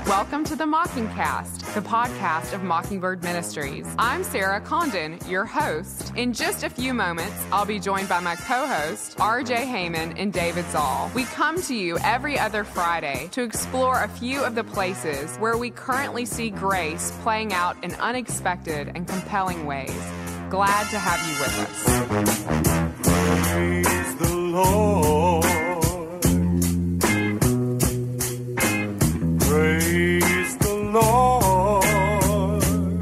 Welcome to the Mockingcast, the podcast of Mockingbird Ministries. I'm Sarah Condon, your host. In just a few moments, I'll be joined by my co-host, RJ Heyman and David Zoll. We come to you every other Friday to explore a few of the places where we currently see grace playing out in unexpected and compelling ways. Glad to have you with us. Praise the Lord. Praise the Lord.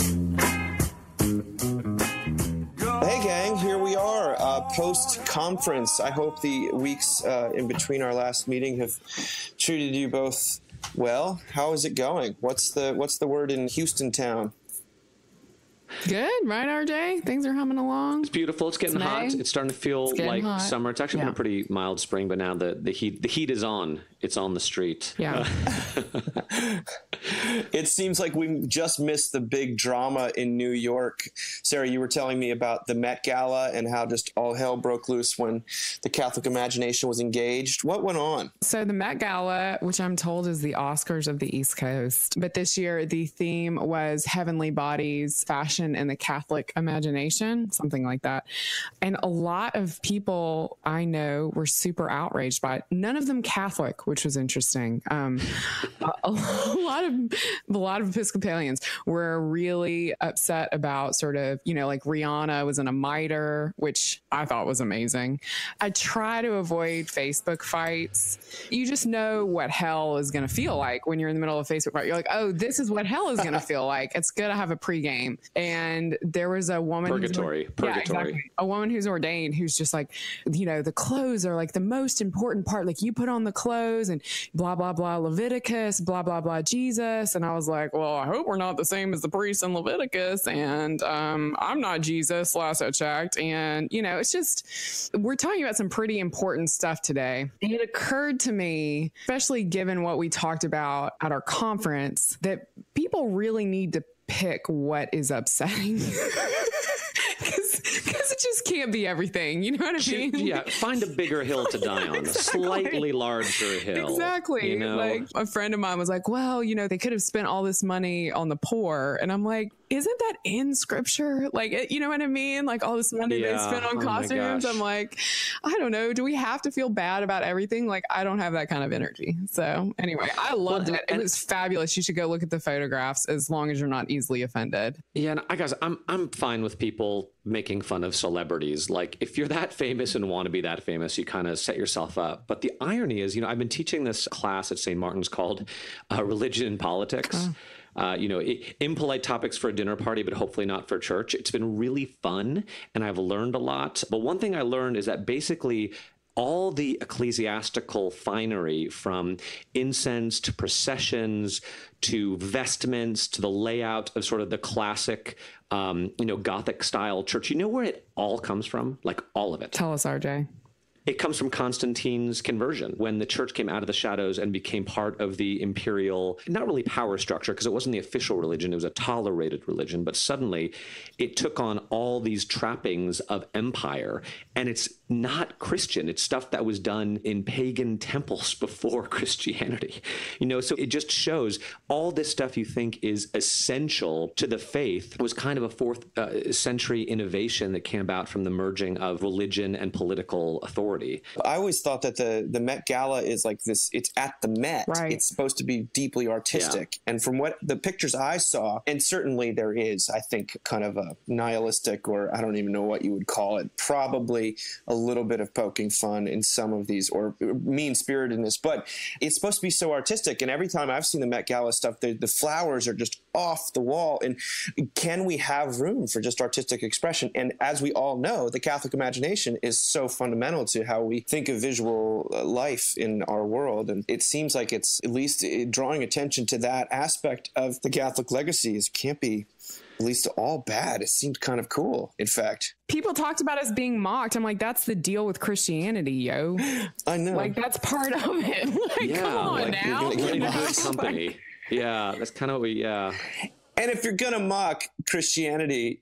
Hey gang, here we are, post-conference. I hope the weeks in between our last meeting have treated you both well. How is it going? What's the word in Houston town? Good, right, RJ? Things are humming along. It's beautiful. It's getting hot. It's starting to feel like hot. Summer. It's actually been a pretty mild spring, but now the heat is on. It's on the street. Yeah. It seems like we just missed the big drama in New York. Sarah, you were telling me about the Met Gala and how just all hell broke loose when the Catholic imagination was engaged. What went on? So the Met Gala, which I'm told is the Oscars of the East Coast, but this year the theme was heavenly bodies, fashion, and the Catholic imagination, something like that. And a lot of people I know were super outraged by it. None of them Catholic, which was interesting. A lot of Episcopalians were really upset about sort of, like Rihanna was in a mitre, which I thought was amazing. I try to avoid Facebook fights. You just know what hell is going to feel like when you're in the middle of a Facebook fight. You're like, oh, this is what hell is going to feel like. It's good to have a pregame. And there was a woman. Purgatory. Yeah, exactly. A woman who's ordained who's just like, the clothes are like the most important part. Like you put on the clothes and blah, blah, blah, Leviticus, blah, blah, blah, Jesus. And I was like, well, I hope we're not the same as the priests in Leviticus. And I'm not Jesus, last I checked. And, it's just, we're talking about some pretty important stuff today. It occurred to me, especially given what we talked about at our conference, that people really need to pick what is upsetting. Because it just can't be everything. You know what I mean? Yeah, find a bigger hill to die on, Exactly. A slightly larger hill. Exactly. Like a friend of mine was like, well, they could have spent all this money on the poor. And I'm like, isn't that in scripture? Like, you know what I mean? Like all this money they spent on costumes. I'm like, I don't know. Do we have to feel bad about everything? Like, I don't have that kind of energy. So anyway, I loved it. It was fabulous. You should go look at the photographs as long as you're not easily offended. Yeah, and I'm fine with people making fun of celebrities. Like, if you're that famous and want to be that famous, you kind of set yourself up. But the irony is, I've been teaching this class at St. Martin's called Religion and Politics. Impolite topics for a dinner party, but hopefully not for church. It's been really fun, and I've learned a lot. But one thing I learned is that basically all the ecclesiastical finery, from incense to processions to vestments to the layout of sort of the classic, Gothic style church, where it all comes from? Like all of it. Tell us, RJ. It comes from Constantine's conversion, when the church came out of the shadows and became part of the imperial, not really power structure, because it wasn't the official religion, it was a tolerated religion, but suddenly it took on all these trappings of empire, and it's not Christian. It's stuff that was done in pagan temples before Christianity. So it just shows all this stuff you think is essential to the faith was kind of a fourth century innovation that came about from the merging of religion and political authority. I always thought that the Met Gala is like this. It's at the Met. Right. It's supposed to be deeply artistic. Yeah. And from what the pictures I saw, and certainly there is, I think, kind of a nihilistic, or I don't even know what you would call it, probably a little bit of poking fun in some of these, or mean-spiritedness. But it's supposed to be so artistic. And every time I've seen the Met Gala stuff, the flowers are just off the wall. And can we have room for just artistic expression? And as we all know, the Catholic imagination is so fundamental to how we think of visual life in our world. And it seems like it's at least drawing attention to that aspect of the Catholic legacy. It can't be at least all bad. It seemed kind of cool, in fact. People talked about us being mocked. I'm like, that's the deal with Christianity, yo. I know. Like, that's part of it. Like, come on now. You're in good company. Yeah, that's kind of what And if you're going to mock Christianity,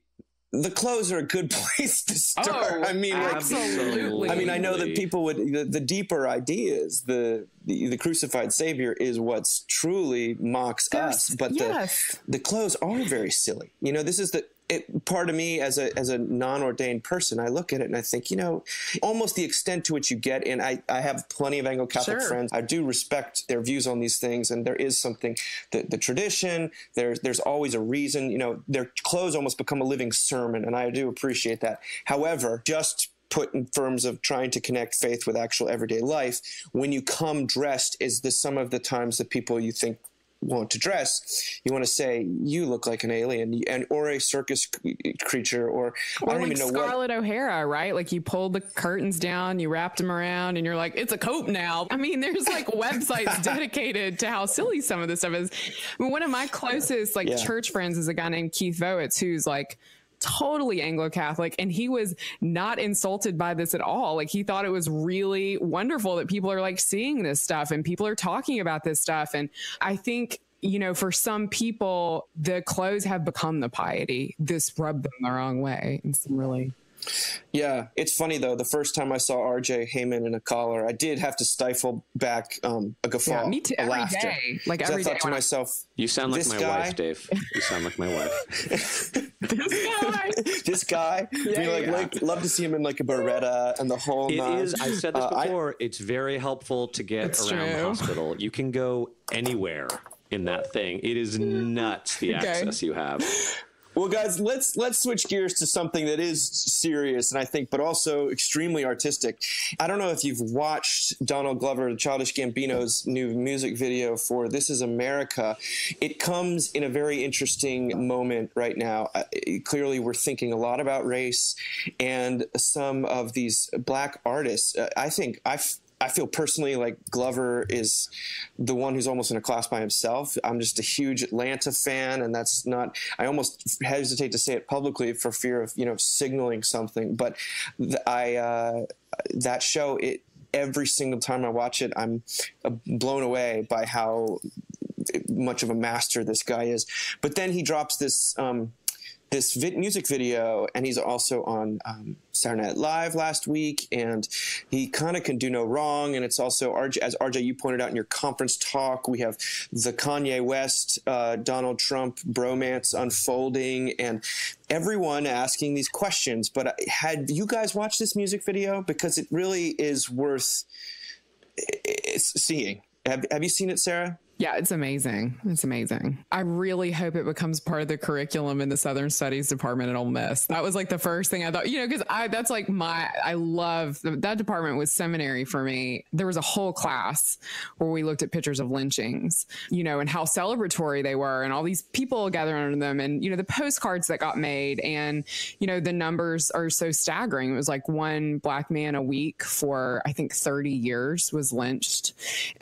the clothes are a good place to start. Oh, I mean, absolutely. I mean, I know that people would, the deeper ideas, the crucified Savior is what's truly mocks us, but the clothes are very silly. You know, this is part of me as a non-ordained person. I look at it and I think, you know, almost the extent to which you get, and I have plenty of Anglo-Catholic friends. I do respect their views on these things, and there is something, the tradition, there's always a reason, you know, their clothes almost become a living sermon, and I do appreciate that. However, just put in terms of trying to connect faith with actual everyday life, when you come dressed, is this some of the times that people you think want to dress, you want to say you look like an alien or a circus creature, or I don't like even know Scarlett O'Hara, right? Like you pulled the curtains down, you wrapped them around, and you're like, it's a coat now. I mean, there's like websites dedicated to how silly some of this stuff is. I mean, one of my closest church friends is a guy named Keith Vowitz, who's like totally Anglo-Catholic, and he was not insulted by this at all. Like he thought it was really wonderful that people are like seeing this stuff and people are talking about this stuff. And I think, you know, for some people, the clothes have become the piety. This rubbed them the wrong way in some really... Yeah, it's funny though. The first time I saw RJ Heyman in a collar, I did have to stifle back a guffaw, me too, a every laughter. Day. Like every I thought day to myself, "You sound like my wife, Dave. You sound like my wife." This guy. Love to see him in like a Beretta and the whole. It is. I said this before. It's very helpful to get around the hospital. You can go anywhere in that thing. It is nuts the access you have. Well, guys, let's switch gears to something that is serious and I think, but also extremely artistic. I don't know if you've watched Donald Glover, Childish Gambino's new music video for This Is America. It comes in a very interesting moment right now. Clearly, we're thinking a lot about race, and some of these black artists, I feel personally like Glover is the one who's almost in a class by himself. I'm just a huge Atlanta fan, and that's not, I almost hesitate to say it publicly for fear of, you know, signaling something. But that show, every single time I watch it, I'm blown away by how much of a master this guy is. But then he drops this music video, and he's also on Saturday Night Live last week, and he kind of can do no wrong. And it's also, as RJ, you pointed out in your conference talk, we have the Kanye West, Donald Trump bromance unfolding, and everyone asking these questions. But had you guys watched this music video? Because it really is worth seeing. Have you seen it, Sarah? Yeah, it's amazing. It's amazing. I really hope it becomes part of the curriculum in the Southern Studies department at Ole Miss. That was like the first thing I thought, you know, because that's like I love that department was seminary for me. There was a whole class where we looked at pictures of lynchings, you know, and how celebratory they were, and all these people gathering under them, and, you know, the postcards that got made, and, you know, the numbers are so staggering. It was like one black man a week for, I think, 30 years was lynched.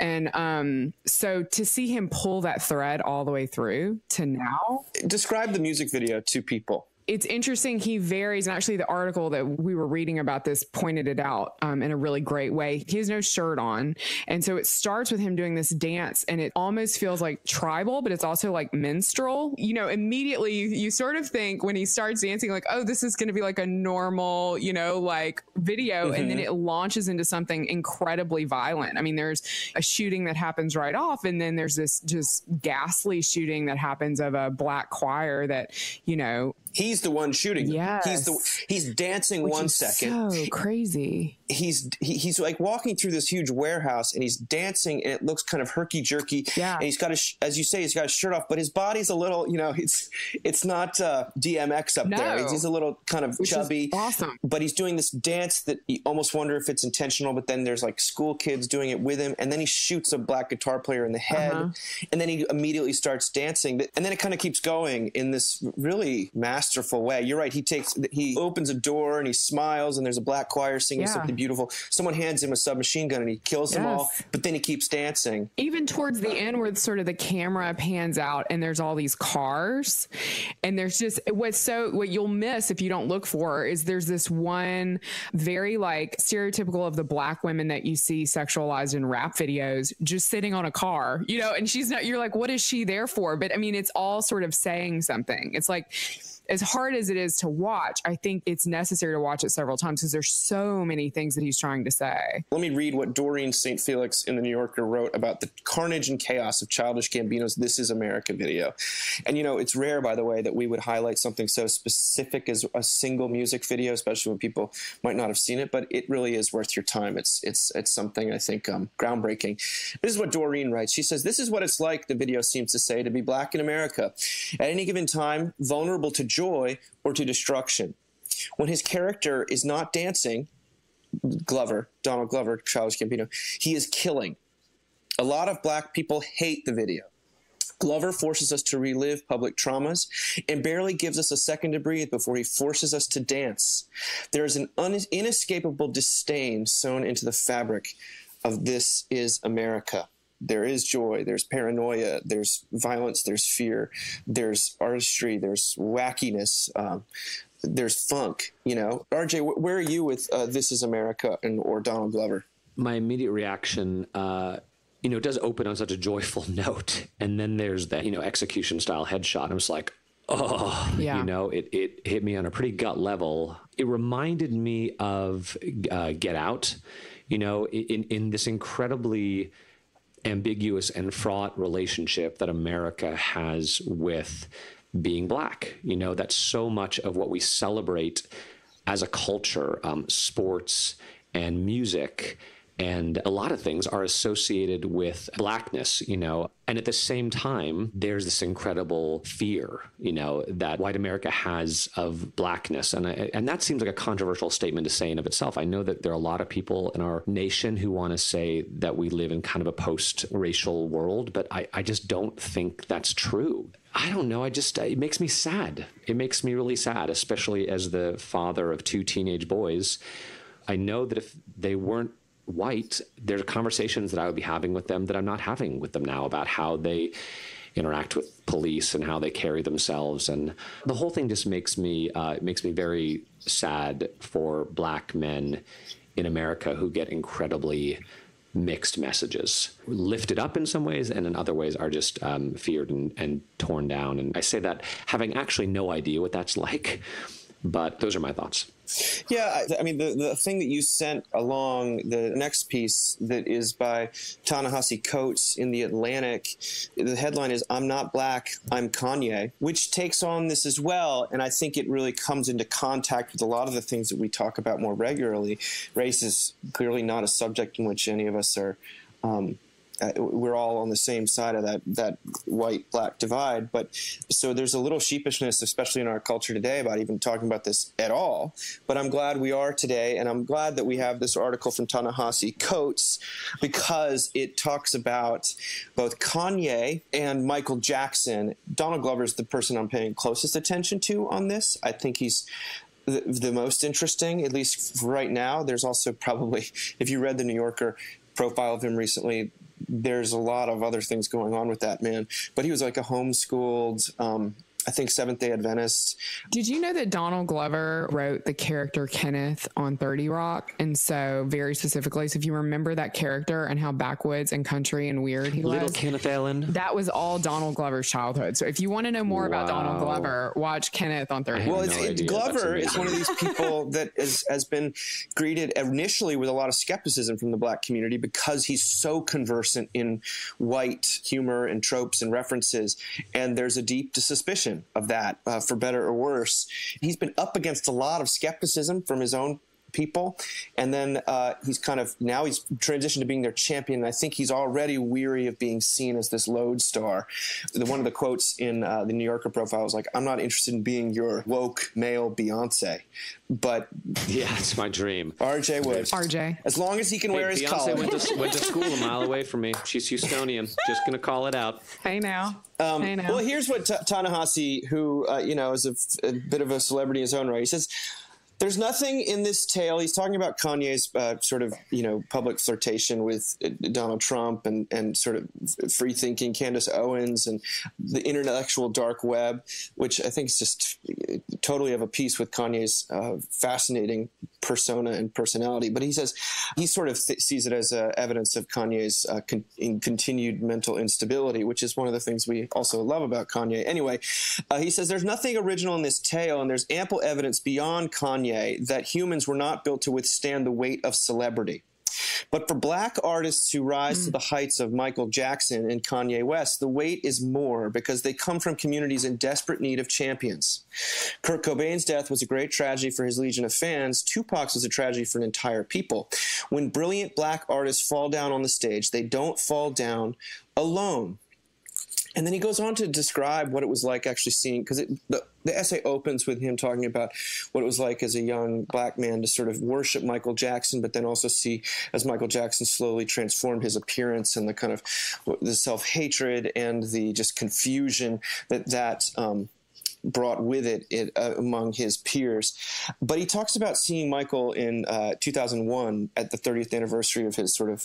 And so to see him pull that thread all the way through to now. Describe the music video to people. It's interesting. He varies. And actually the article that we were reading about this pointed it out in a really great way. He has no shirt on. And so it starts with him doing this dance, and it almost feels like tribal, but it's also like minstrel. You know, immediately you sort of think when he starts dancing, like, oh, this is going to be like a normal, you know, like video. Mm-hmm. And then it launches into something incredibly violent. I mean, there's a shooting that happens right off. And then there's this just ghastly shooting that happens of a black choir that, you know, he's the one shooting. Yes. He's dancing. Which 1 second. So crazy. He's like walking through this huge warehouse, and he's dancing, and it looks kind of herky jerky. Yeah. And he's got as you say, he's got his shirt off, but his body's a little, you know, it's not DMX up there. He's a little kind of chubby. Awesome. But he's doing this dance that you almost wonder if it's intentional, but then there's like school kids doing it with him. And then he shoots a black guitar player in the head. And then he immediately starts dancing. And then it kind of keeps going in this really masterful way. You're right. He opens a door and he smiles, and there's a black choir singing something beautiful. Someone hands him a submachine gun and he kills them all, but then he keeps dancing. Even towards the end, where sort of the camera pans out and there's all these cars, and there's just what you'll miss if you don't look for is there's this one very like stereotypical of the black women that you see sexualized in rap videos, just sitting on a car, you know, and she's not, you're like, what is she there for? But I mean, it's all sort of saying something. It's like, as hard as it is to watch, I think it's necessary to watch it several times because there's so many things that he's trying to say. Let me read what Doreen St. Felix in the New Yorker wrote about the carnage and chaos of Childish Gambino's This Is America video. And, you know, it's rare, by the way, that we would highlight something so specific as a single music video, especially when people might not have seen it, but it really is worth your time. It's something, I think, groundbreaking. This is what Doreen writes. She says, "This is what it's like," the video seems to say, "to be black in America. At any given time, vulnerable to joy or to destruction. When his character is not dancing," Donald Glover, Childish Gambino, "he is killing. A lot of black people hate the video. Glover forces us to relive public traumas and barely gives us a second to breathe before he forces us to dance. There is an inescapable disdain sewn into the fabric of This Is America. There is joy, there's paranoia, there's violence, there's fear, there's artistry, there's wackiness, there's funk, you know." RJ, where are you with This Is America or Donald Glover? My immediate reaction, it does open on such a joyful note. And then there's that, execution style headshot. I was like, oh, yeah. It hit me on a pretty gut level. It reminded me of Get Out, in this incredibly ambiguous and fraught relationship that America has with being black. That's so much of what we celebrate as a culture, sports and music and a lot of things are associated with blackness, and at the same time, there's this incredible fear, that white America has of blackness. And that seems like a controversial statement to say in of itself. I know that there are a lot of people in our nation who want to say that we live in kind of a post-racial world, but I just don't think that's true. I don't know. It makes me sad. It makes me really sad, especially as the father of 2 teenage boys. I know that if they weren't white, there are conversations that I would be having with them that I'm not having with them now about how they interact with police and how they carry themselves. And the whole thing just makes me very sad for black men in America who get incredibly mixed messages, lifted up in some ways, and in other ways are just feared and torn down. And I say that having actually no idea what that's like, but those are my thoughts. Yeah, I mean, the thing that you sent along, the next piece that is by Ta-Nehisi Coates in The Atlantic, the headline is, "I'm not black, I'm Kanye," which takes on this as well. And I think it really comes into contact with a lot of the things that we talk about more regularly. Race is clearly not a subject in which any of us are we're all on the same side of that white-black divide. But so there's a little sheepishness, especially in our culture today, about even talking about this at all. But I'm glad we are today, and I'm glad that we have this article from Ta-Nehisi Coates because it talks about both Kanye and Michael Jackson. Donald Glover is the person I'm paying closest attention to on this. I think he's the most interesting, at least right now. There's also probably, if you read the New Yorker profile of him recently, there's a lot of other things going on with that man. But he was like a homeschooled, I think, Seventh-day Adventist. Did you know that Donald Glover wrote the character Kenneth on 30 Rock? And so very specifically, so if you remember that character and how backwoods and country and weird he Little was. Kenneth Allen. That was all Donald Glover's childhood. So if you want to know more about Donald Glover, watch Kenneth on 30 Rock. Well, Glover is one of these people that has been greeted initially with a lot of skepticism from the black community because he's so conversant in white humor and tropes and references. And there's a deep suspicion of that, for better or worse. He's been up against a lot of skepticism from his own people, and then he's transitioned to being their champion. And I think he's already weary of being seen as this lodestar. One of the quotes in the New Yorker profile was like, "I'm not interested in being your woke male Beyonce." But yeah, it's my dream. RJ would. RJ. As long as he can wear his collar. Beyonce went to school a mile away from me. She's Houstonian. Just going to call it out. Hey now. Well, here's what Ta-Nehisi, who is a bit of a celebrity in his own right, he says, "There's nothing in this tale." He's talking about Kanye's sort of, public flirtation with Donald Trump and sort of free-thinking Candace Owens and the intellectual dark web, which I think is just totally of a piece with Kanye's fascinating persona and personality. But he says he sort of sees it as evidence of Kanye's continued mental instability, which is one of the things we also love about Kanye. Anyway, he says there's nothing original in this tale, and there's ample evidence beyond Kanye that humans were not built to withstand the weight of celebrity. But for black artists who rise to the heights of Michael Jackson and Kanye West, the weight is more because they come from communities in desperate need of champions. Kurt Cobain's death was a great tragedy for his legion of fans. Tupac's was a tragedy for an entire people. When brilliant black artists fall down on the stage, they don't fall down alone. And then he goes on to describe what it was like actually seeing, because the essay opens with him talking about what it was like as a young black man to sort of worship Michael Jackson, but then also see as Michael Jackson slowly transformed his appearance and the kind of the self-hatred and the just confusion that brought with it among his peers. But he talks about seeing Michael in 2001 at the 30th anniversary of his sort of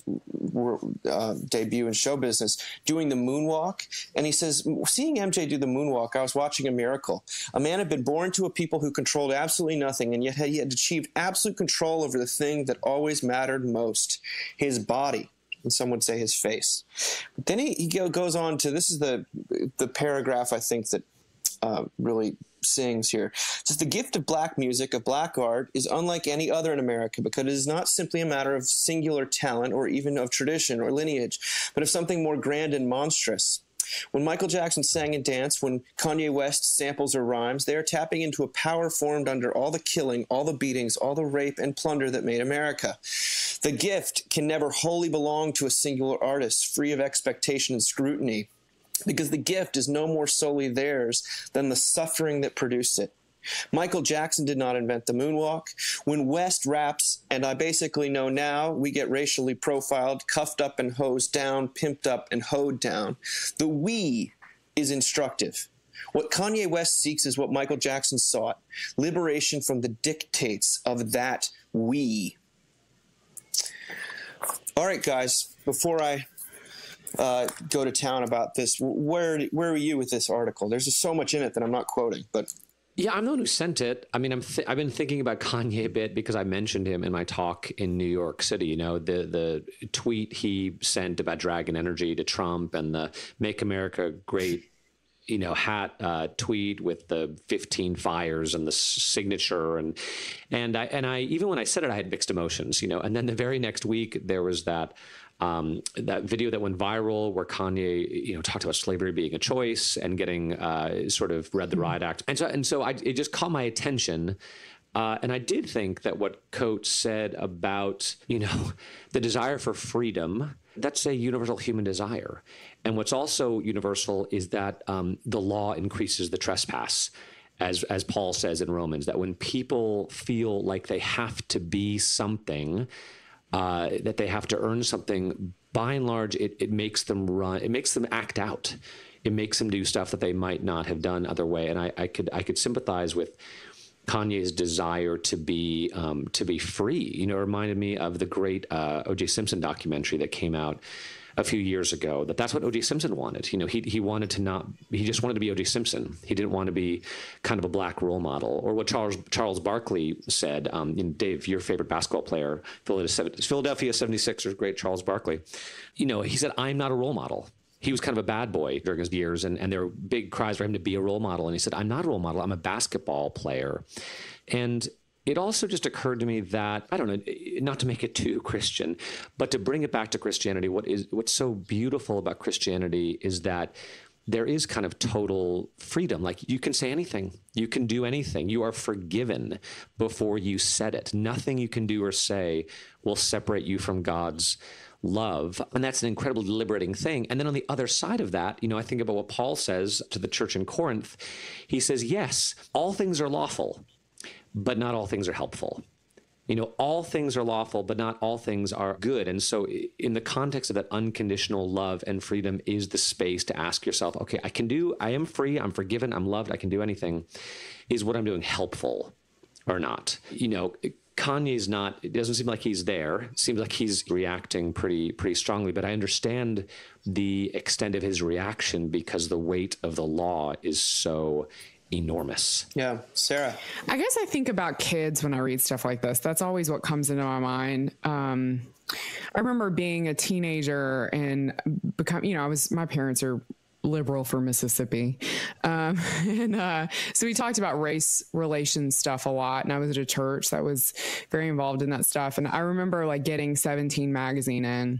debut in show business, doing the moonwalk. And he says, seeing MJ do the moonwalk, I was watching a miracle. A man had been born to a people who controlled absolutely nothing, and yet he had achieved absolute control over the thing that always mattered most, his body. And some would say his face. But then he goes on to, this is the paragraph I think that really sings here. It says, the gift of black music, of black art, is unlike any other in America because it is not simply a matter of singular talent or even of tradition or lineage, but of something more grand and monstrous. When Michael Jackson sang and danced, when Kanye West samples or rhymes, they are tapping into a power formed under all the killing, all the beatings, all the rape and plunder that made America. The gift can never wholly belong to a singular artist, free of expectation and scrutiny, because the gift is no more solely theirs than the suffering that produced it. Michael Jackson did not invent the moonwalk. When West raps, and I basically know now, we get racially profiled, cuffed up and hosed down, pimped up and hoed down. The we is instructive. What Kanye West seeks is what Michael Jackson sought, liberation from the dictates of that we. All right, guys, before I go to town about this, where were you with this article? There's just so much in it that I'm not quoting, but yeah, I'm the one who sent it. I mean, I've been thinking about Kanye a bit because I mentioned him in my talk in New York City. You know, the tweet he sent about Dragon Energy to Trump and the Make America Great, you know, hat tweet with the 15 fires and the signature, and I even when I said it, I had mixed emotions. You know, and then the very next week there was that video that went viral where Kanye, you know, talked about slavery being a choice and getting sort of read the Riot Act. And so it just caught my attention. And I did think that what Coates said about, you know, the desire for freedom, that's a universal human desire. And what's also universal is that the law increases the trespass. As Paul says in Romans, that when people feel like they have to be something, that they have to earn something, by and large, it makes them run. It makes them act out. It makes them do stuff that they might not have done other way. And I could sympathize with Kanye's desire to be free. You know, it reminded me of the great O.J. Simpson documentary that came out a few years ago. That's what O.J. Simpson wanted. You know, he wanted to not. He just wanted to be O.J. Simpson. He didn't want to be kind of a black role model. Or what Charles Barkley said. Dave, your favorite basketball player, Philadelphia 76ers great Charles Barkley. You know, he said, "I'm not a role model." He was kind of a bad boy during his years, and there were big cries for him to be a role model. And he said, "I'm not a role model. I'm a basketball player." And it also just occurred to me that, I don't know, not to make it too Christian, but to bring it back to Christianity, what's so beautiful about Christianity is that there is kind of total freedom. Like, you can say anything. You can do anything. You are forgiven before you said it. Nothing you can do or say will separate you from God's love. And that's an incredibly liberating thing. And then on the other side of that, you know, I think about what Paul says to the church in Corinth. He says, yes, all things are lawful, but not all things are helpful. You know, all things are lawful, but not all things are good. And so in the context of that unconditional love and freedom is the space to ask yourself, okay, I am free, I'm forgiven, I'm loved, I can do anything. Is what I'm doing helpful or not? You know, Kanye's not, it doesn't seem like he's there. It seems like he's reacting pretty strongly, but I understand the extent of his reaction because the weight of the law is so enormous. Yeah. Sarah. I guess I think about kids when I read stuff like this. That's always what comes into my mind. I remember being a teenager and my parents are liberal for Mississippi. So we talked about race relations stuff a lot. And I was at a church that was very involved in that stuff. And I remember like getting 17 magazine in,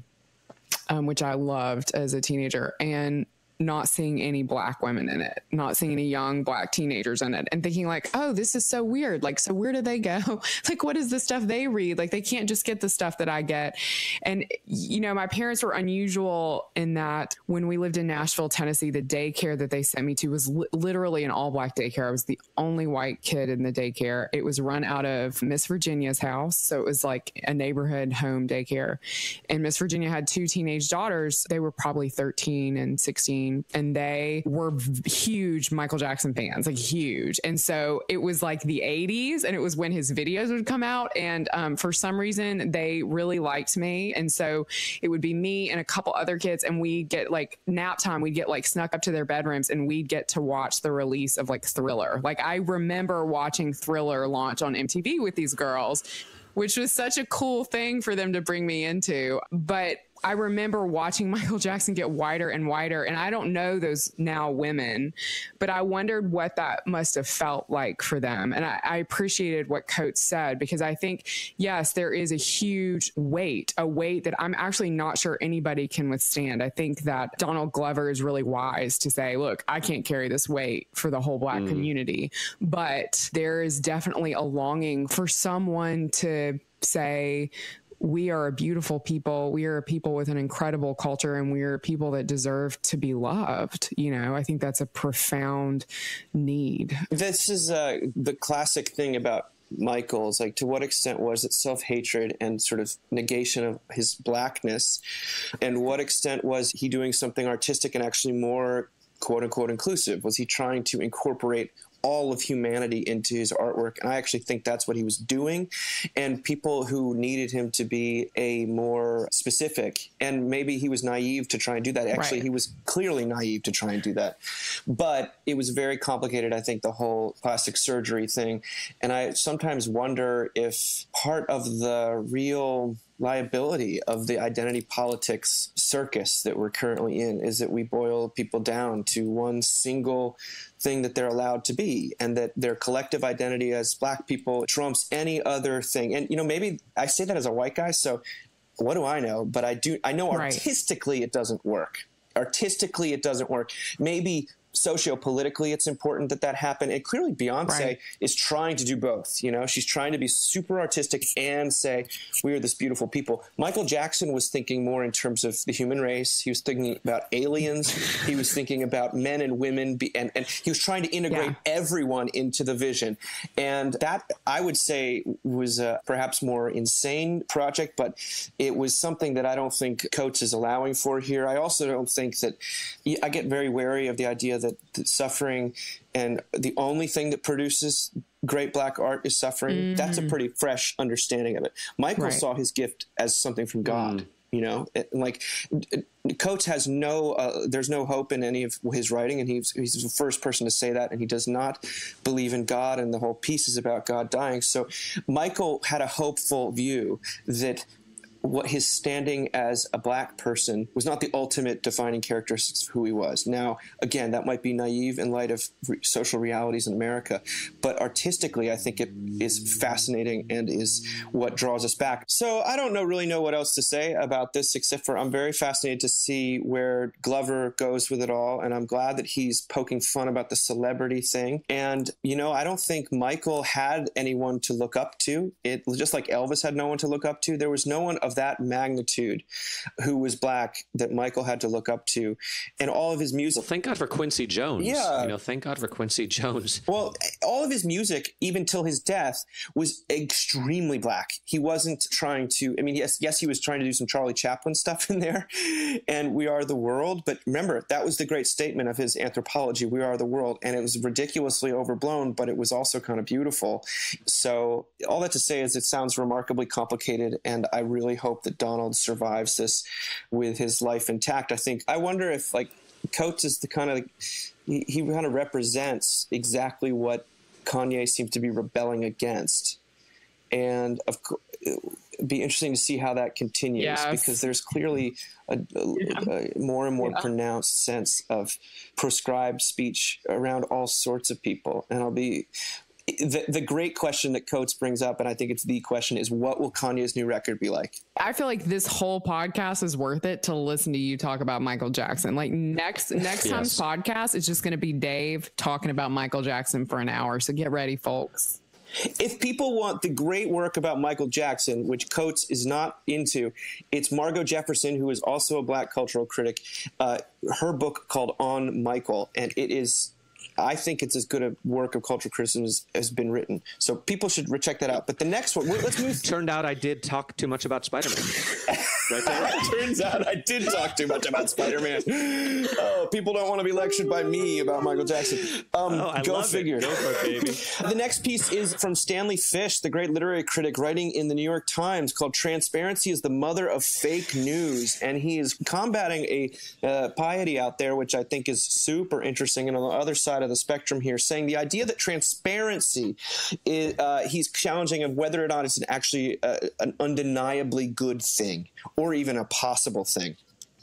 which I loved as a teenager, and not seeing any Black women in it, not seeing any young Black teenagers in it, and thinking like, oh, this is so weird. Like, so where do they go? Like, what is the stuff they read? Like, they can't just get the stuff that I get. And, my parents were unusual in that when we lived in Nashville, Tennessee, the daycare that they sent me to was literally an all Black daycare. I was the only white kid in the daycare. It was run out of Miss Virginia's house. So it was like a neighborhood home daycare. And Miss Virginia had 2 teenage daughters. They were probably 13 and 16. And they were huge Michael Jackson fans, like huge. And so it was like the 80s, and it was when his videos would come out. And for some reason, they really liked me. And so it would be me and a couple other kids, and we'd get like nap time. We'd get like snuck up to their bedrooms, and we'd get to watch the release of like Thriller. Like, I remember watching Thriller launch on MTV with these girls, which was such a cool thing for them to bring me into. But I remember watching Michael Jackson get whiter and whiter, and I don't know those now women, but I wondered what that must have felt like for them. And I appreciated what Coates said, because I think, yes, there is a huge weight, a weight that I'm actually not sure anybody can withstand. I think that Donald Glover is really wise to say, look, I can't carry this weight for the whole Black community, but there is definitely a longing for someone to say, we are a beautiful people. We are a people with an incredible culture, and we are people that deserve to be loved. I think that's a profound need. This is the classic thing about Michael, is like, to what extent was it self-hatred and sort of negation of his Blackness? And what extent was he doing something artistic and actually more quote unquote inclusive? Was he trying to incorporate all of humanity into his artwork? And I actually think that's what he was doing. And people who needed him to be a more specific, and maybe he was naive to try and do that. Actually, He was clearly naive to try and do that. But it was very complicated, I think, the whole plastic surgery thing. And I sometimes wonder if part of the real liability of the identity politics circus that we're currently in is that we boil people down to one single thing that they're allowed to be, and that their collective identity as Black people trumps any other thing. And, maybe I say that as a white guy, so what do I know? But I know artistically it doesn't work. Artistically it doesn't work. Maybe sociopolitically it's important that happen. And clearly Beyonce is trying to do both. She's trying to be super artistic and say, we are this beautiful people. Michael Jackson was thinking more in terms of the human race. He was thinking about aliens. He was thinking about men and women. And he was trying to integrate everyone into the vision. And that, I would say, was a perhaps more insane project, but it was something that I don't think Coates is allowing for here. I also don't think that, I get very wary of the idea that suffering and the only thing that produces great Black art is suffering. That's a pretty fresh understanding of it. Michael saw his gift as something from God. Coates has there's no hope in any of his writing, and he's the first person to say that, and he does not believe in God, and the whole piece is about God dying. So Michael had a hopeful view that what his standing as a Black person was not the ultimate defining characteristics of who he was. Now, again, that might be naive in light of social realities in America, but artistically, I think it is fascinating and is what draws us back. So I don't really know what else to say about this, except for I'm very fascinated to see where Glover goes with it all, and I'm glad that he's poking fun about the celebrity thing. And, I don't think Michael had anyone to look up to. It just like Elvis had no one to look up to. There was no one of that magnitude who was Black that Michael had to look up to. And all of his music. Well, thank God for Quincy Jones. Yeah. Thank God for Quincy Jones. Well, all of his music, even till his death, was extremely Black. He wasn't trying to, yes, he was trying to do some Charlie Chaplin stuff in there and We Are the World. But remember, that was the great statement of his anthropology, We Are the World. And it was ridiculously overblown, but it was also kind of beautiful. So all that to say is it sounds remarkably complicated, and I really hope that Donald survives this with his life intact. I wonder if like Coates is the kind of, he kind of represents exactly what Kanye seems to be rebelling against. And of course, it'd be interesting to see how that continues, because there's clearly a more and more pronounced sense of proscribed speech around all sorts of people. And the great question that Coates brings up, and I think it's the question, is what will Kanye's new record be like? I feel like this whole podcast is worth it to listen to you talk about Michael Jackson. Like next time's podcast is just going to be Dave talking about Michael Jackson for an hour. So get ready, folks. If people want the great work about Michael Jackson, which Coates is not into, it's Margot Jefferson, who is also a Black cultural critic, her book called On Michael, and it is, I think it's as good a work of cultural criticism as has been written. So people should check that out. But the next one, let's move. Turned out I did talk too much about Spider-Man. Right there. Turns out I did talk too much about Spider-Man. Oh, people don't want to be lectured by me about Michael Jackson. Go figure. Go for it, baby. The next piece is from Stanley Fish, the great literary critic, writing in the New York Times, called "Transparency is the Mother of Fake News." And he is combating a piety out there, which I think is super interesting. And on the other side of the spectrum here, saying the idea that transparency is, he's challenging of whether or not it's actually an undeniably good thing or even a possible thing.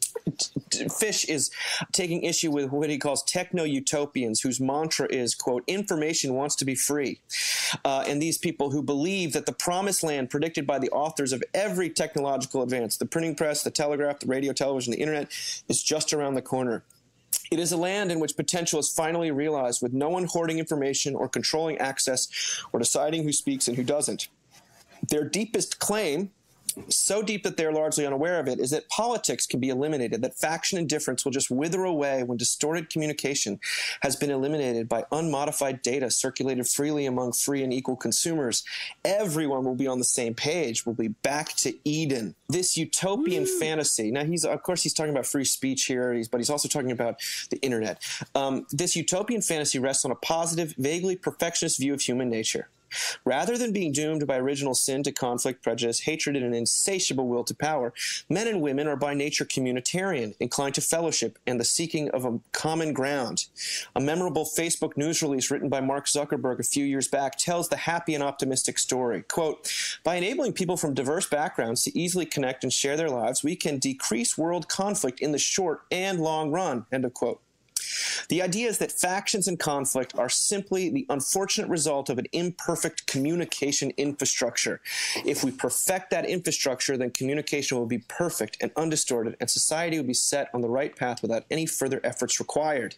Fish is taking issue with what he calls techno-utopians, whose mantra is, quote, "information wants to be free." And these people who believe that the promised land predicted by the authors of every technological advance, the printing press, the telegraph, the radio, television, the internet, is just around the corner. It is a land in which potential is finally realized, with no one hoarding information or controlling access or deciding who speaks and who doesn't. Their deepest claim, so deep that they're largely unaware of it, is that politics can be eliminated, that faction and difference will just wither away when distorted communication has been eliminated by unmodified data circulated freely among free and equal consumers. Everyone will be on the same page. We'll be back to Eden. This utopian fantasy. Now, he's talking about free speech here, but he's also talking about the internet. This utopian fantasy rests on a positive, vaguely perfectionist view of human nature. Rather than being doomed by original sin to conflict, prejudice, hatred, and an insatiable will to power, men and women are by nature communitarian, inclined to fellowship and the seeking of a common ground. A memorable Facebook news release written by Mark Zuckerberg a few years back tells the happy and optimistic story. Quote, "By enabling people from diverse backgrounds to easily connect and share their lives, we can decrease world conflict in the short and long run." End of quote. The idea is that factions and conflict are simply the unfortunate result of an imperfect communication infrastructure. If we perfect that infrastructure, then communication will be perfect and undistorted, and society will be set on the right path without any further efforts required.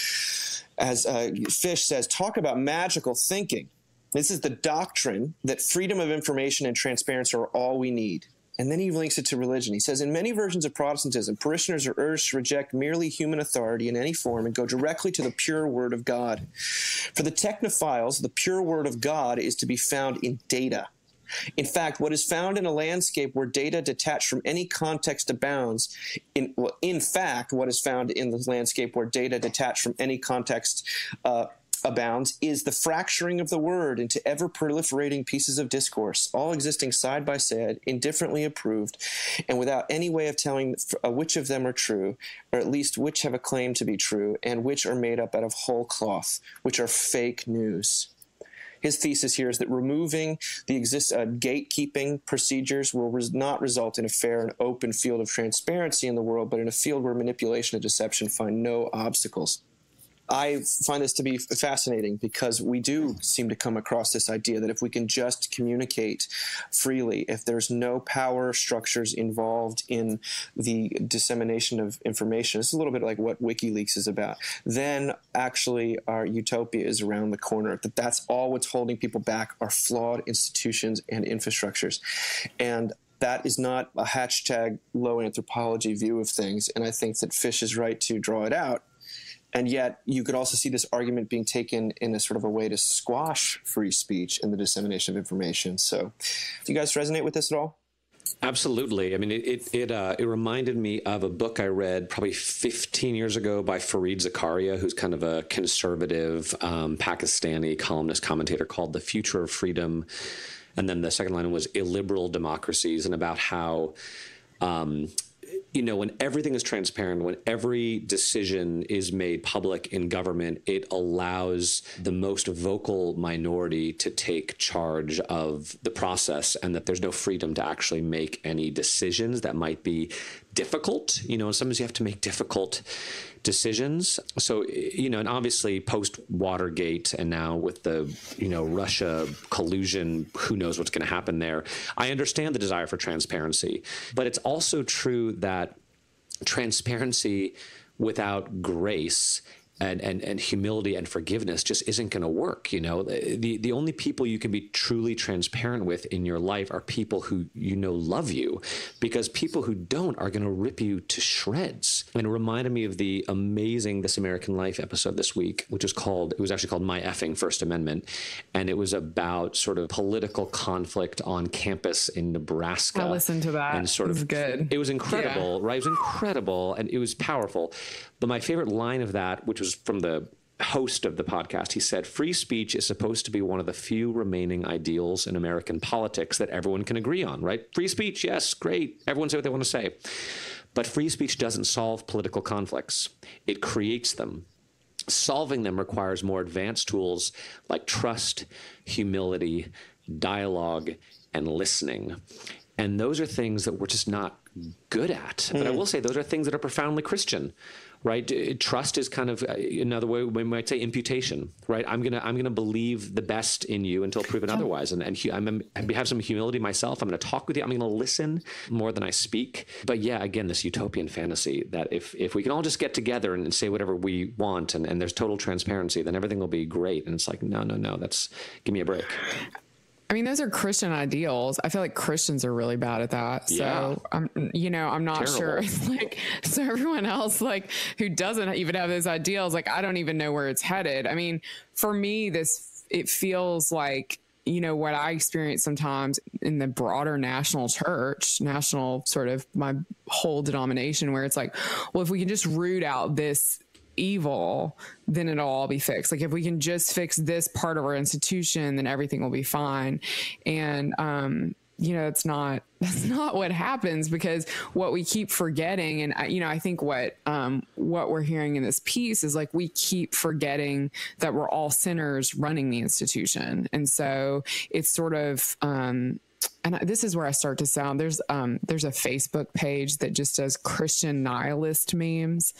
As Fish says, talk about magical thinking. This is the doctrine that freedom of information and transparency are all we need. And then he links it to religion. He says, in many versions of Protestantism, parishioners are urged to reject merely human authority in any form and go directly to the pure word of God. For the technophiles, the pure word of God is to be found in data. In fact, what is found in a landscape where data detached from any context abounds, in fact, what is found in the landscape where data detached from any context abounds is the fracturing of the word into ever-proliferating pieces of discourse, all existing side by side, indifferently approved, and without any way of telling which of them are true, or at least which have a claim to be true, and which are made up out of whole cloth, which are fake news. His thesis here is that removing the gatekeeping procedures will not result in a fair and open field of transparency in the world, but in a field where manipulation and deception find no obstacles. I find this to be fascinating because we do seem to come across this idea that if we can just communicate freely, if there's no power structures involved in the dissemination of information, it's a little bit like what WikiLeaks is about, then actually our utopia is around the corner, that's all what's holding people back are flawed institutions and infrastructures. And that is not a hashtag low anthropology view of things, and I think that Fish is right to draw it out. And yet you could also see this argument being taken in a sort of a way to squash free speech and the dissemination of information. So do you guys resonate with this at all? Absolutely. I mean, it reminded me of a book I read probably 15 years ago by Fareed Zakaria, who's kind of a conservative Pakistani columnist commentator, called The Future of Freedom And then the second line was illiberal democracies, and about how, when everything is transparent, when every decision is made public in government, it allows the most vocal minority to take charge of the process, and that there's no freedom to actually make any decisions that might be difficult. And sometimes you have to make difficult decisions. So, and obviously post Watergate and now with the, Russia collusion, who knows what's going to happen there. I understand the desire for transparency, but it's also true that transparency without grace and humility and forgiveness just isn't going to work. The only people you can be truly transparent with in your life are people who love you, because people who don't are going to rip you to shreds. And it reminded me of the amazing This American Life episode this week, which was actually called My Effing First Amendment. And it was about sort of political conflict on campus in Nebraska. I listened to that. And sort of good. It was incredible, right? It was incredible. And it was powerful. But my favorite line of that, which was from the host of the podcast, he said, free speech is supposed to be one of the few remaining ideals in American politics that everyone can agree on, right? Free speech, yes, great. Everyone say what they want to say. But free speech doesn't solve political conflicts. It creates them. Solving them requires more advanced tools like trust, humility, dialogue, and listening. And those are things that we're just not good at. But I will say those are things that are profoundly Christian, right? Trust is kind of another way we might say imputation, right? I'm gonna believe the best in you until proven otherwise, and I have some humility myself. I'm gonna talk with you. I'm gonna listen more than I speak. But yeah, again, this utopian fantasy that if we can all just get together and say whatever we want, and there's total transparency, then everything will be great. And it's like, no, give me a break. I mean, those are Christian ideals. I feel like Christians are really bad at that. So, I'm not sure. It's like, so everyone else, like, who doesn't even have those ideals, like, I don't even know where it's headed. I mean, for me, it feels like, what I experience sometimes in the broader national church, national sort of my whole denomination, where it's like, well, if we can just root out this evil, then it'll all be fixed. Like if we can just fix this part of our institution, then everything will be fine. And, that's not what happens, because what we keep forgetting, and I think what we're hearing in this piece is like, we keep forgetting that we're all sinners running the institution. And so it's sort of, and this is where I start to sound, there's a Facebook page that just does Christian nihilist memes.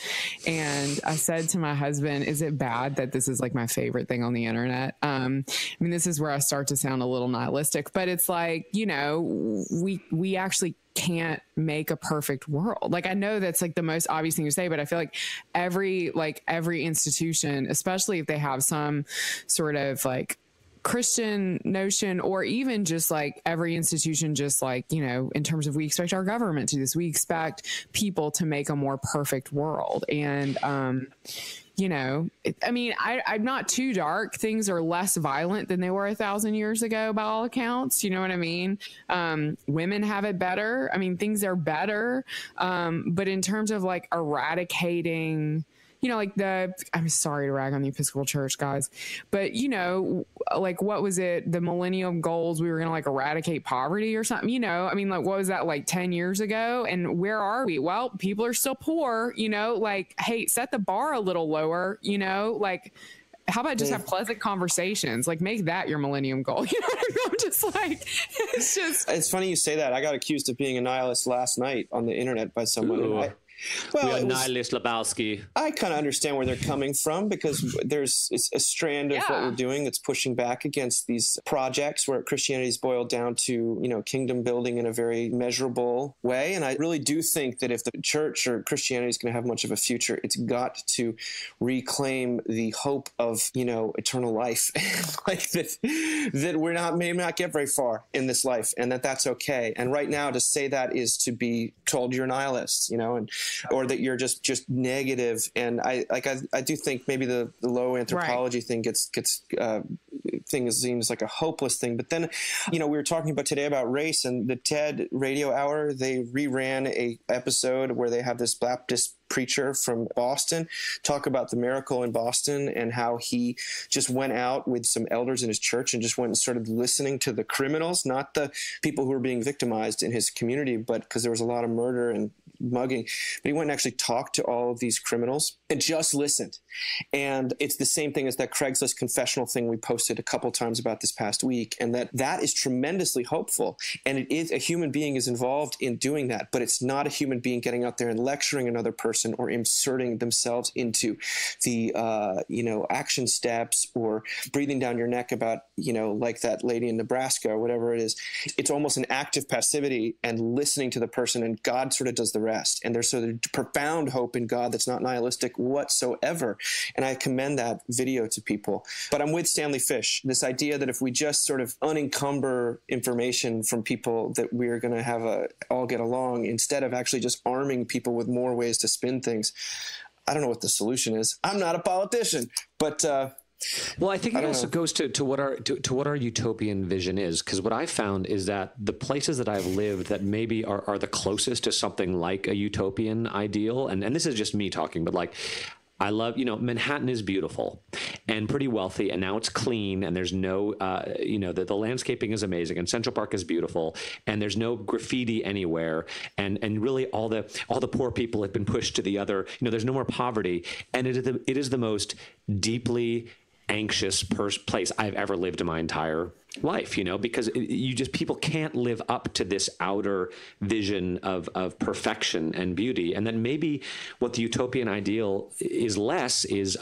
And I said to my husband, is it bad that this is like my favorite thing on the internet? I mean, this is where I start to sound a little nihilistic, but it's like, we actually can't make a perfect world. Like, I know that's like the most obvious thing to say, but I feel like every institution, especially if they have some sort of like Christian notion, or even just like every institution, just like, in terms of, we expect our government to do this, we expect people to make a more perfect world. And, I'm not too dark. Things are less violent than they were 1,000 years ago, by all accounts. You know what I mean? Women have it better. I mean, things are better. But in terms of like eradicating, I'm sorry to rag on the Episcopal Church, guys, but like, what was it? The Millennium Goals, we were going to like eradicate poverty or something, like, what was that, like 10 years ago? And where are we? Well, people are still poor, like, hey, set the bar a little lower, like, how about just have pleasant conversations? Like, make that your Millennium Goal. You know what I mean? I'm just like, it's funny you say that. I got accused of being a nihilist last night on the internet by someone. Well, nihilist Lebowski. I kind of understand where they're coming from, because it's a strand of what we're doing that's pushing back against these projects where Christianity is boiled down to, kingdom building in a very measurable way. And I really do think that if the church or Christianity is going to have much of a future, it's got to reclaim the hope of, eternal life, like that may not get very far in this life, and that's okay. And right now, to say that is to be told you're nihilist, or that you're just negative. And I do think maybe the low anthropology thing seems like a hopeless thing. But then, we were talking about today about race, and the TED Radio Hour, they reran a episode where they have this Baptist preacher from Boston, talk about the miracle in Boston and how he just went out with some elders in his church and just went and started listening to the criminals, not the people who were being victimized in his community, but because there was a lot of murder and mugging. But he went and actually talked to all of these criminals and just listened. And it's the same thing as that Craigslist confessional thing we posted a couple times about this past week. And that is tremendously hopeful. And it is a human being is involved in doing that, but it's not a human being getting out there and lecturing another person or inserting themselves into the, action steps or breathing down your neck about, like that lady in Nebraska or whatever it is. It's almost an active passivity and listening to the person, and God sort of does the rest. And there's sort of profound hope in God that's not nihilistic whatsoever. And I commend that video to people. But I'm with Stanley Fish, this idea that if we just sort of unencumber information from people, that we're going to have all get along, instead of actually just arming people with more ways to spin things. I don't know what the solution is. I'm not a politician, but well, I think it also goes to what our utopian vision is, because what I found is that the places that I've lived that maybe are the closest to something like a utopian ideal, and this is just me talking, but like, I love, Manhattan is beautiful and pretty wealthy, and now it's clean, and there's no, the landscaping is amazing, and Central Park is beautiful, and there's no graffiti anywhere, and really all the poor people have been pushed to the other, there's no more poverty, and it is the most deeply anxious place I've ever lived in my entire life, because people can't live up to this outer vision of perfection and beauty. And then maybe what the utopian ideal is less is,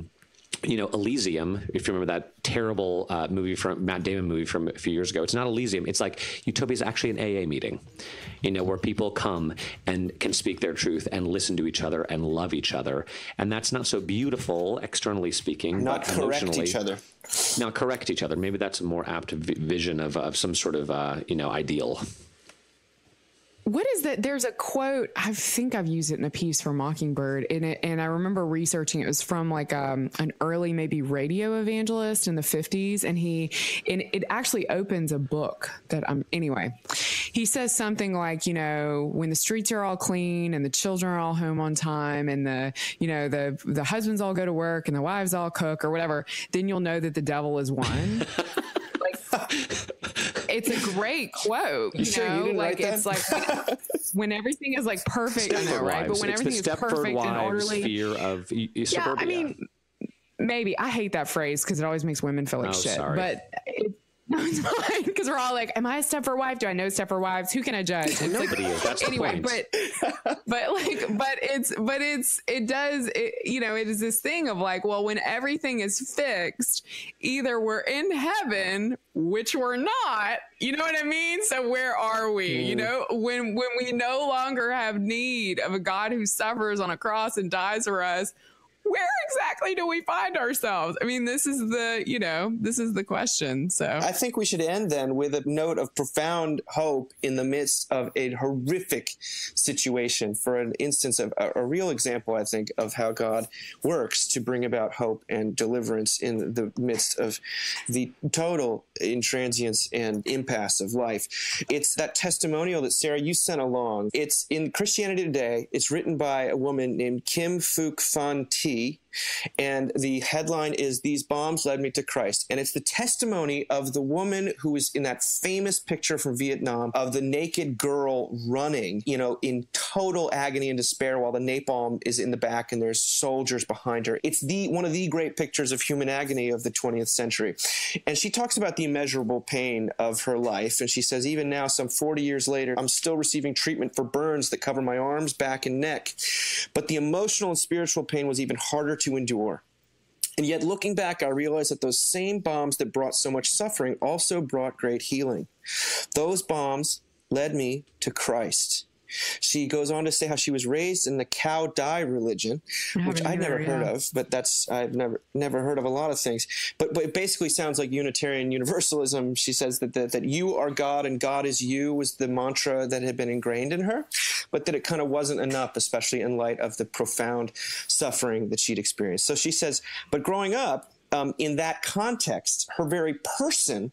Elysium, if you remember that terrible Matt Damon movie from a few years ago. It's not Elysium. It's like Utopia is actually an AA meeting, where people come and can speak their truth and listen to each other and love each other. And that's not so beautiful, externally speaking, not but correct emotionally. each other. Not correct each other. Maybe that's a more apt vision of some sort of, ideal. What is that? There's a quote, I think I've used it in a piece for Mockingbird, and I remember researching it was from like an early maybe radio evangelist in the 50s, and it actually opens a book that anyway. He says something like, when the streets are all clean and the children are all home on time and the husbands all go to work and the wives all cook or whatever, then you'll know that the devil is won. It's a great quote, it's like when everything is like perfect, I know, right? But when everything is perfect and orderly, fear of suburbia. I mean, maybe I hate that phrase because it always makes women feel like shit. Sorry. But it's fine, because we're all like, am I a Stepford wife? Do I know Stepford wives? Who can I judge? Nobody is. That's anyway, the point. It is this thing of like, well, when everything is fixed, either we're in heaven, which we're not, you know what I mean? So where are we? When we no longer have need of a God who suffers on a cross and dies for us, where exactly do we find ourselves? I mean, this is the question. So I think we should end then with a note of profound hope in the midst of a horrific situation, for an instance of a real example, I think, of how God works to bring about hope and deliverance in the midst of the total intransience and impasse of life. It's that testimonial that, Sarah, you sent along. It's in Christianity Today. It's written by a woman named Kim Phuc Phan Thi. And the headline is "These Bombs Led Me to Christ." And it's the testimony of the woman who was in that famous picture from Vietnam of the naked girl running, in total agony and despair while the napalm is in the back and there's soldiers behind her. It's one of the great pictures of human agony of the 20th century. And she talks about the immeasurable pain of her life. And she says, even now, some 40 years later, I'm still receiving treatment for burns that cover my arms, back, and neck. But the emotional and spiritual pain was even harder to endure. And yet, looking back, I realized that those same bombs that brought so much suffering also brought great healing. Those bombs led me to Christ. She goes on to say how she was raised in the Cow Dai religion, which I'd never heard of, but I've never heard of a lot of things. But it basically sounds like Unitarian Universalism. She says that you are God and God is you was the mantra that had been ingrained in her, but that it kind of wasn't enough, especially in light of the profound suffering that she'd experienced. So she says, but growing up, in that context, her very person,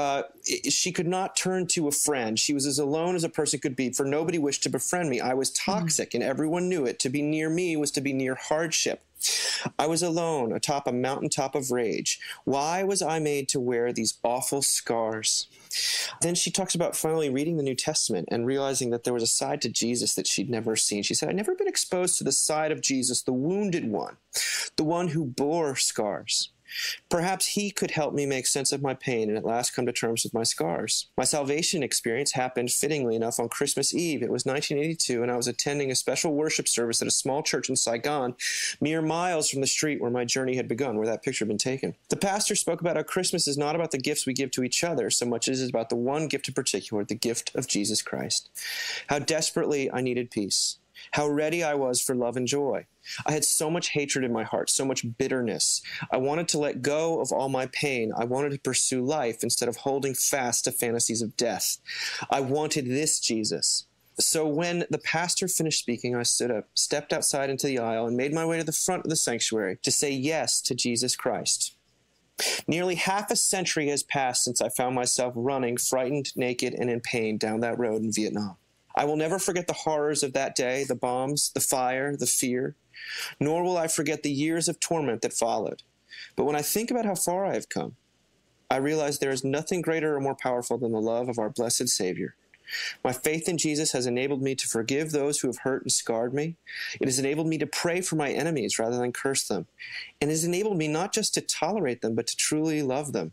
she could not turn to a friend. She was as alone as a person could be, for nobody wished to befriend me. I was toxic, and everyone knew it. To be near me was to be near hardship. I was alone atop a mountaintop of rage. Why was I made to wear these awful scars? Then she talks about finally reading the New Testament and realizing that there was a side to Jesus that she'd never seen. She said, I'd never been exposed to the side of Jesus, the wounded one, the one who bore scars. Perhaps he could help me make sense of my pain and at last come to terms with my scars. My salvation experience happened, fittingly enough, on Christmas Eve. It was 1982, and I was attending a special worship service at a small church in Saigon, mere miles from the street where my journey had begun, where that picture had been taken. The pastor spoke about how Christmas is not about the gifts we give to each other so much as it is about the one gift in particular, the gift of Jesus Christ. How desperately I needed peace. How ready I was for love and joy. I had so much hatred in my heart, so much bitterness. I wanted to let go of all my pain. I wanted to pursue life instead of holding fast to fantasies of death. I wanted this Jesus. So when the pastor finished speaking, I stood up, stepped outside into the aisle, and made my way to the front of the sanctuary to say yes to Jesus Christ. Nearly half a century has passed since I found myself running, frightened, naked, and in pain down that road in Vietnam. I will never forget the horrors of that day, the bombs, the fire, the fear, nor will I forget the years of torment that followed. But when I think about how far I have come, I realize there is nothing greater or more powerful than the love of our blessed Savior. My faith in Jesus has enabled me to forgive those who have hurt and scarred me. It has enabled me to pray for my enemies rather than curse them. And it has enabled me not just to tolerate them, but to truly love them.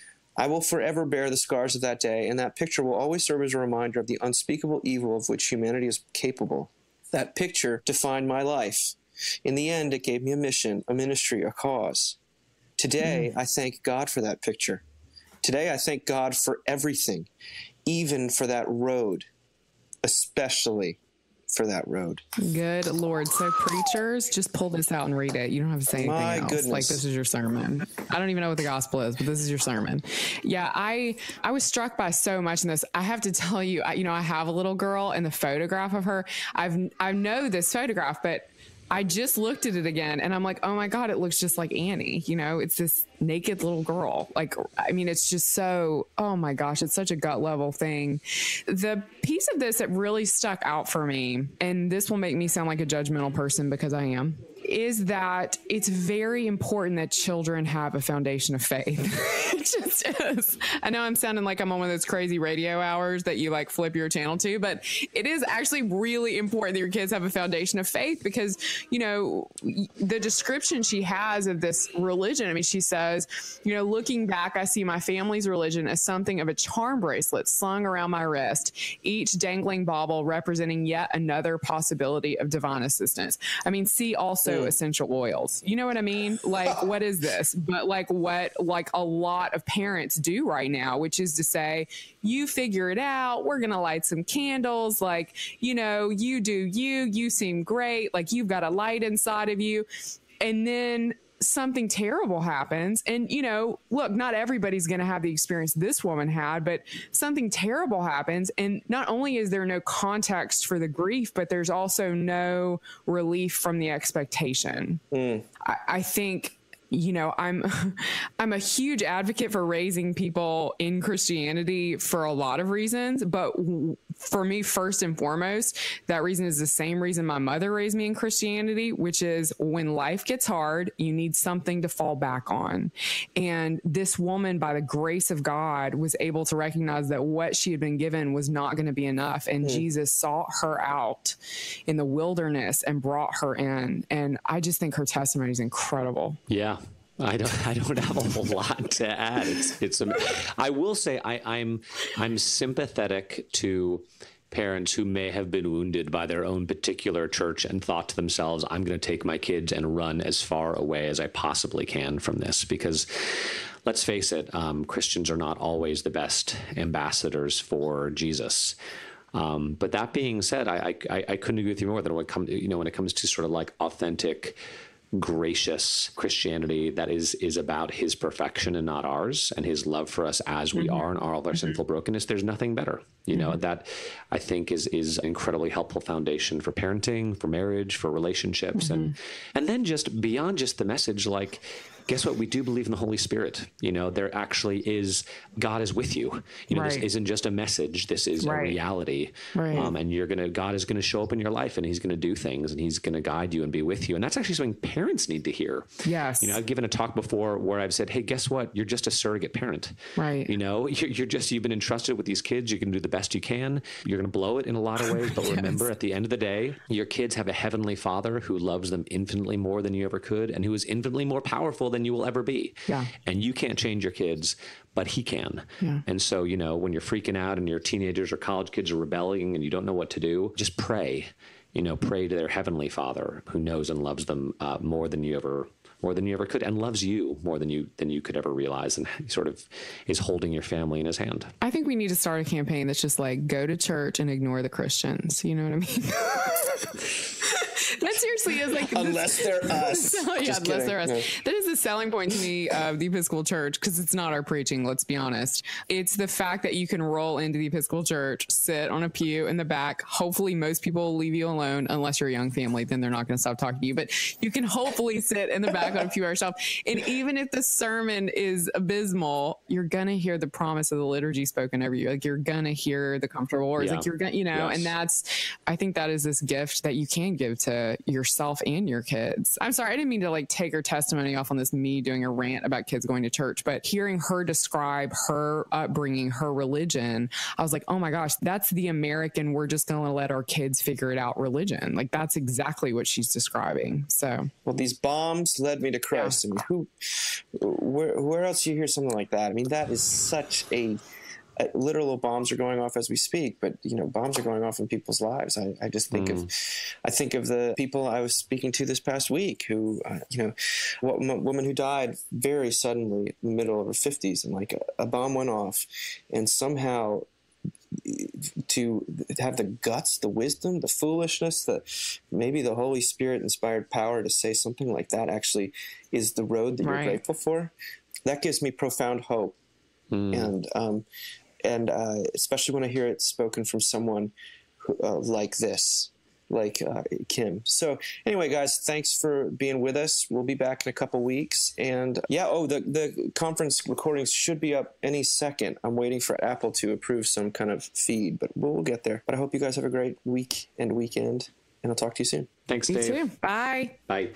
I will forever bear the scars of that day, and that picture will always serve as a reminder of the unspeakable evil of which humanity is capable. That picture defined my life. In the end, it gave me a mission, a ministry, a cause. Today, I thank God for that picture. Today, I thank God for everything, even for that road, especially for that road. Good Lord. So preachers, just pull this out and read it. You don't have to say anything else. Goodness. Like, this is your sermon. I don't even know what the gospel is, but this is your sermon. Yeah, I was struck by so much in this. I have to tell you, I have a little girl, and the photograph of her, I know this photograph, but I just looked at it again and I'm like, oh my God, it looks just like Annie. It's this naked little girl. It's just so, oh my gosh, it's such a gut level thing. The piece of this that really stuck out for me, and this will make me sound like a judgmental person because I am, is that it's very important that children have a foundation of faith. It just is. I know I'm sounding like I'm on one of those crazy radio hours that you like flip your channel to, but it is actually really important that your kids have a foundation of faith because, the description she has of this religion, she says, looking back, I see my family's religion as something of a charm bracelet slung around my wrist, each dangling bauble representing yet another possibility of divine assistance. See also essential oils. You know what I mean? Like, what is this? But what a lot of parents do right now, which is to say, you figure it out. We're going to light some candles. You do you seem great. You've got a light inside of you. And then something terrible happens. And, look, not everybody's going to have the experience this woman had, but something terrible happens. And not only is there no context for the grief, but there's also no relief from the expectation. I think, I'm a huge advocate for raising people in Christianity for a lot of reasons, but for me, first and foremost, that reason is the same reason my mother raised me in Christianity, which is when life gets hard, you need something to fall back on. And this woman, by the grace of God, was able to recognize that what she had been given was not going to be enough. And Jesus sought her out in the wilderness and brought her in. And I just think her testimony is incredible. Yeah. I don't have a whole lot to add. I will say I'm sympathetic to parents who may have been wounded by their own particular church and thought to themselves, I'm going to take my kids and run as far away as I possibly can from this. Because let's face it, Christians are not always the best ambassadors for Jesus. But that being said, I couldn't agree with you more that when it comes to sort of like authentic, gracious Christianity that is about his perfection and not ours, and his love for us as we are in all of our sinful brokenness, there's nothing better. That I think is an incredibly helpful foundation for parenting, for marriage, for relationships. And then just beyond just the message, guess what? We do believe in the Holy Spirit. There actually is, God is with you. This isn't just a message. This is a reality. Right. And God is going to show up in your life, and he's going to do things, and he's going to guide you and be with you. And that's actually something parents need to hear. Yes. I've given a talk before where I've said, hey, guess what? You're just a surrogate parent. Right. You've been entrusted with these kids. You can do the best you can. You're going to blow it in a lot of ways. But remember, at the end of the day, your kids have a heavenly Father who loves them infinitely more than you ever could, and who is infinitely more powerful than you will ever be. Yeah. And you can't change your kids, but he can. Yeah. And so, when you're freaking out and your teenagers or college kids are rebelling and you don't know what to do, just pray. Pray to their heavenly Father who knows and loves them more than you ever could, and loves you more than you could ever realize, and he sort of is holding your family in his hand. I think we need to start a campaign that's just like, go to church and ignore the Christians. You know what I mean? That seriously is like, unless they're us. Unless they're us. Yeah. That is the selling point to me of the Episcopal Church, because it's not our preaching, let's be honest. It's the fact that you can roll into the Episcopal Church, sit on a pew in the back. Hopefully most people will leave you alone, unless you're a young family, then they're not going to stop talking to you. But you can hopefully sit in the back on a pew by yourself. And even if the sermon is abysmal, you're going to hear the promise of the liturgy spoken over you. Like, you're going to hear the comfortable words. Yeah. Like, you're going to, and I think that is this gift that you can give to yourself and your kids. I'm sorry, I didn't mean to like take her testimony off on this, me doing a rant about kids going to church, but hearing her describe her upbringing, her religion, I was like, oh my gosh, that's the American, we're just going to let our kids figure it out religion. Like, that's exactly what she's describing. So, well, these bombs led me to Christ. Yeah. I mean, where else do you hear something like that? I mean, that is such a literal bombs are going off as we speak, but bombs are going off in people's lives. I just think I think of the people I was speaking to this past week who, woman who died very suddenly in the middle of her 50s, and like a bomb went off, and somehow to have the guts, the wisdom, the foolishness, maybe the Holy Spirit inspired power to say something like that actually is the road that you're grateful for. That gives me profound hope. And especially when I hear it spoken from someone who, like this, like Kim. So anyway, guys, thanks for being with us. We'll be back in a couple weeks. And the conference recordings should be up any second. I'm waiting for Apple to approve some kind of feed, but we'll get there. But I hope you guys have a great week and weekend, and I'll talk to you soon. Thanks, Dave. You too. Bye. Bye.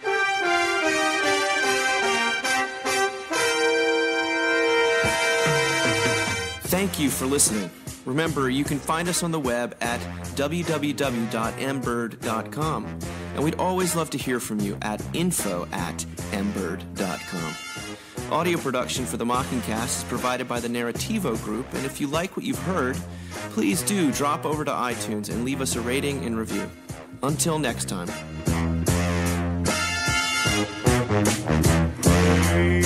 Thank you for listening. Remember, you can find us on the web at www.mbird.com. And we'd always love to hear from you at info@mbird.com. Audio production for the Mockingcast is provided by the Narrativo Group, and if you like what you've heard, please do drop over to iTunes and leave us a rating and review. Until next time.